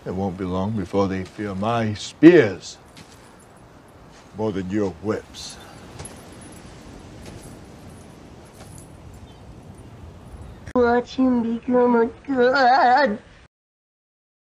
It won't be long before they fear my spears more than your whips. Watch him become a god.